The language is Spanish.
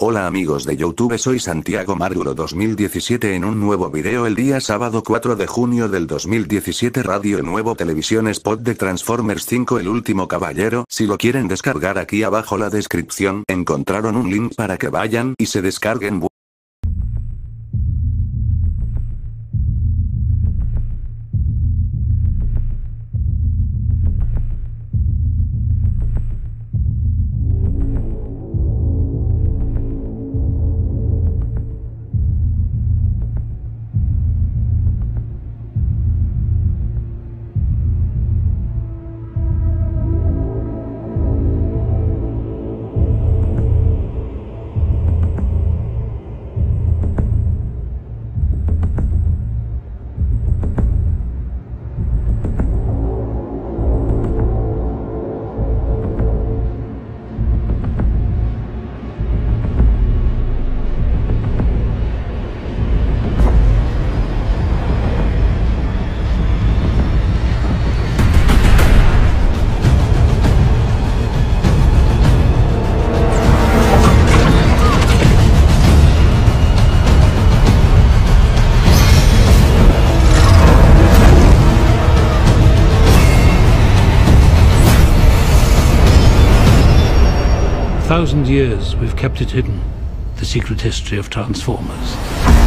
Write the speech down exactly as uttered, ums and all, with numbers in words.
Hola amigos de YouTube, soy Santiago Marduro dos mil diecisiete en un nuevo video el día sábado cuatro de junio del dos mil diecisiete. Radio Nuevo Televisión Spot de Transformers cinco El Último Caballero. Si lo quieren descargar, aquí abajo la descripción encontraron un link para que vayan y se descarguen. A thousand years we've kept it hidden, the secret history of Transformers.